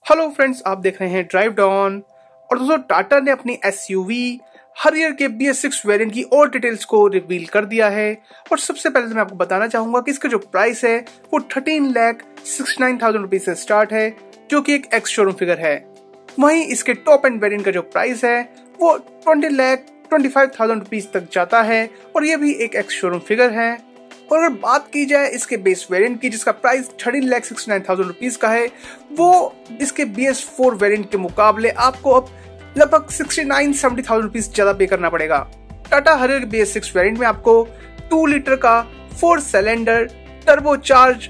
Hello friends, आप देख रहे हैं ड्राइव डॉन। और दोस्तों, टाटा ने अपनी एसयूवी हरियर के BS6 वेरिएंट की और डिटेल्स को रिवील कर दिया है। और सबसे पहले तो मैं आपको बताना चाहूंगा कि इसका जो प्राइस है वो 13,69,000 रुपीज से स्टार्ट है, जो कि एक एक्स शोरूम फिगर है। वहीं इसके टॉप एंड वेरिएंट का जो प्राइस है वो 20,25,000 रुपीज तक जाता है, और ये भी एक एक्स शोरूम फिगर है। और अगर बात की जाए इसके बेस वेरिएंट की, जिसका प्राइस 13,69,000 रुपीज का है, वो इसके BS4 वेरिएंट के मुकाबले आपको अब लगभग 69,70,000 रुपीज ज्यादा पे करना पड़ेगा। टाटा हरियर BS6 वेरिएंट में आपको 2 लीटर का 4 cylinder turbocharge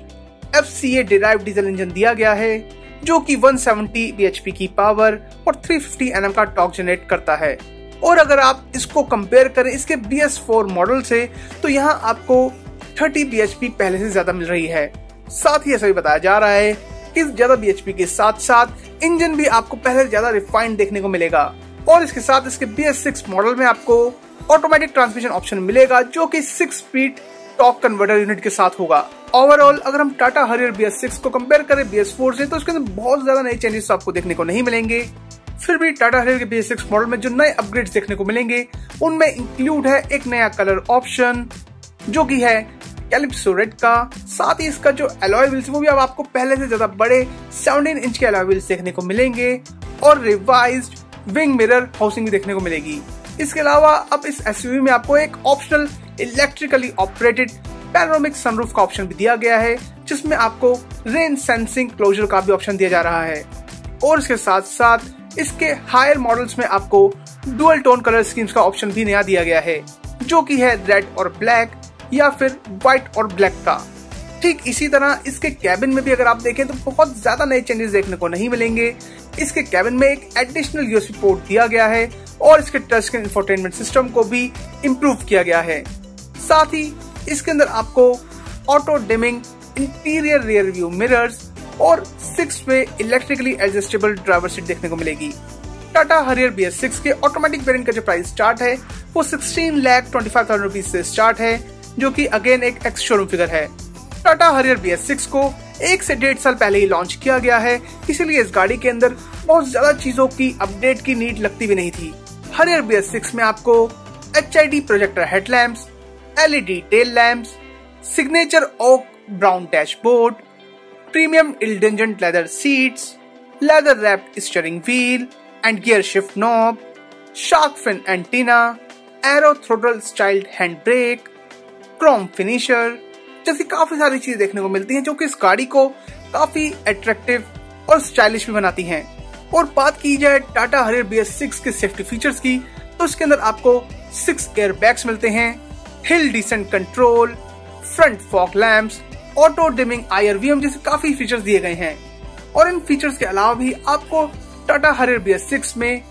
FCA derive diesel engine दिया गया है, जो कि 170 bhp की पावर और 350 Nm का टॉर्क जनरेट करता है। और अगर आप इसको कंपेयर करें इसके BS4 मॉडल से, तो यहाँ आपको 30 bhp पहले से ज्यादा मिल रही है। साथ ही ऐसा भी बताया जा रहा है कि ज्यादा bhp के साथ साथ इंजन भी आपको पहले से ज्यादा रिफाइंड देखने को मिलेगा। और इसके साथ इसके BS6 मॉडल में आपको ऑटोमेटिक ट्रांसमिशन ऑप्शन मिलेगा, जो कि 6 स्पीड टॉर्क कन्वर्टर यूनिट के साथ होगा। ओवरऑल अगर हम टाटा हरियर BS6 को कंपेयर करें BS4 से, तो उसके अंदर बहुत ज्यादा नए चेंजेस आपको देखने को नहीं मिलेंगे। फिर भी टाटा हरियर के BS6 मॉडल में जो नए अपग्रेड्स देखने को मिलेंगे उनमें इंक्लूड है एक नया कलर ऑप्शन, जो कि है कैलिप्सो रेड का। साथ ही इसका जो अलॉय व्हील्स वो भी अब आपको पहले से ज्यादा बड़े 17 इंच के अलॉय व्हील्स देखने को मिलेंगे, और रिवाइज्ड विंग मिरर हाउसिंग भी देखने को मिलेगी। इसके अलावा अब इस एसयूवी में आपको एक optional electrically operated panoramic sunroof का ऑप्शन भी दिया गया है, जिसमें आपको रेन सेंसिंग क्लोजर का भी ऑप्शन दिया जा रहा है। और इसके साथ साथ इसके हायर मॉडल्स में आपको डुअल टोन कलर स्कीम्स का ऑप्शन भी नया दिया गया है, जो कि है रेड और ब्लैक या फिर व्हाइट और ब्लैक का। ठीक इसी तरह इसके कैबिन में भी अगर आप देखें तो बहुत ज्यादा नए चेंजेस देखने को नहीं मिलेंगे। इसके कैबिन में एक एडिशनल USB पोर्ट दिया गया है, और इसके टच स्क्रीन इंफोटेनमेंट सिस्टम को भी इम्प्रूव किया गया है। साथ ही इसके अंदर आपको auto dimming interior rear view mirrors और 6 way electrically adjustable driver seat देखने को मिलेगी। टाटा हरियर BS6 के ऑटोमेटिक वेरिएंट का जो प्राइस स्टार्ट है वो 16,25,000 रुपीज से स्टार्ट है, जो कि अगेन एक एक्स शोरूम फिगर है। टाटा हरियर BS6 को 1 से 1.5 साल पहले ही लॉन्च किया गया है, इसीलिए इस गाड़ी के अंदर बहुत ज्यादा चीजों की अपडेट की नीड लगती भी नहीं थी। हरियर BS6 में आपको HID projector headlamps, LED tail lamps, signature oak brown dashboard, premium indented leather seats, leather wrapped steering wheel and gear shift knob, shark fin antenna, aero throttle styled hand brake, chrome finisher जैसी काफी सारी चीजें देखने को मिलती हैं, जो कि इस गाड़ी को काफी अट्रैक्टिव और स्टाइलिश भी बनाती हैं। और बात की जाए टाटा हरियर BS6 के सेफ्टी फीचर्स की, तो इसके अंदर आपको 6 एयर बैग्स मिलते हैं, hill descent control, front fog lamps, auto dimming IRVM जैसे काफी फीचर्स दिए गए हैं। और इन फीचर्स के अलावा भी आपको टाटा हरियर BS6 में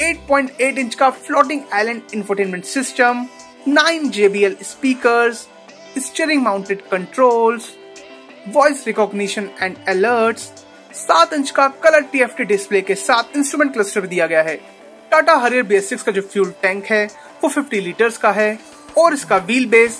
8.8 इंच का floating island infotainment system, 9 JBL speakers, steering mounted controls, voice recognition and alerts, 7 inch का कलर TFT डिस्प्ले के साथ इंस्ट्रूमेंट क्लस्टर भी दिया गया है। टाटा हरियर BS6 का जो फ्यूल टैंक है वो 50 लीटर्स का है, और इसका व्हील बेस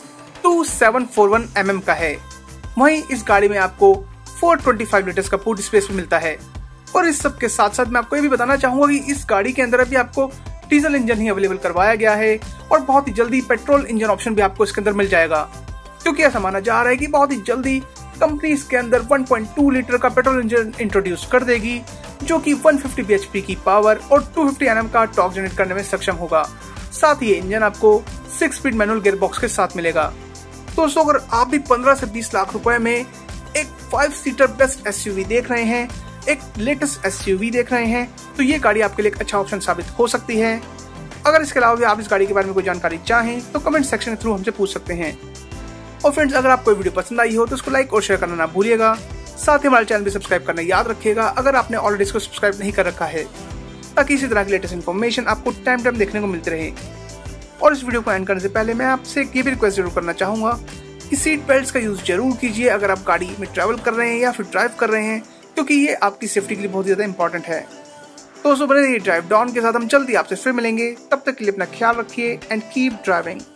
2741 mm का है। वहीं इस गाड़ी में आपको 425 लीटर्स का बूट स्पेस भी मिलता है। और इस सब के साथ साथ मैं आपको ये भी बताना चाहूंगा कि इस गाड़ी के अंदर अभी आपको डीजल इंजन ही अवेलेबल करवाया गया है, और बहुत ही जल्दी पेट्रोल इंजन ऑप्शन भी आपको इसके अंदर मिल जाएगा, क्योंकि ऐसा माना जा रहा है कि बहुत ही जल्दी कंपनी इसके अंदर 1.2 लीटर का पेट्रोल इंजन इंट्रोड्यूस कर देगी, जो कि 150 bhp की पावर और 250 Nm का टॉर्क जनरेट करने में सक्षम होगा। साथ ही ये इंजन आपको 6 स्पीड मैनुअल गियर बॉक्स के साथ मिलेगा। दोस्तों, अगर आप भी 15 से 20 लाख रुपए में एक 5 सीटर बेस्ट SUV देख रहे हैं, एक लेटेस्ट SUV देख रहे हैं, तो ये गाड़ी आपके लिए एक अच्छा ऑप्शन साबित हो सकती है। अगर इसके अलावा भी आप इस गाड़ी के बारे में कोई जानकारी चाहें तो कमेंट सेक्शन के थ्रू हमसे पूछ सकते हैं। और फ्रेंड्स, अगर आपको वीडियो पसंद आई हो तो उसको लाइक और शेयर करना ना भूलिएगा। साथ ही हमारे चैनल भी सब्सक्राइब करना याद रखिएगा, अगर आपने ऑलरेडी इसको सब्सक्राइब नहीं कर रखा है, ताकि इसी तरह की लेटेस्ट इन्फॉर्मेशन आपको टाइम देखने को मिलती रहे। और इस वीडियो को एंड करने से पहले मैं आपसे ये भी रिक्वेस्ट जरूर करना चाहूंगा कि सीट बेल्ट का यूज जरूर कीजिए अगर आप गाड़ी में ट्रैवल कर रहे हैं या फिर ड्राइव कर रहे हैं, क्योंकि ये आपकी सेफ्टी के लिए बहुत ज्यादा इंपॉर्टेंट है। तो दोस्तों, बने रहिए ड्राइव डॉन के साथ। हम जल्दी आपसे फिर मिलेंगे, तब तक के लिए अपना ख्याल रखिए एंड कीप ड्राइविंग।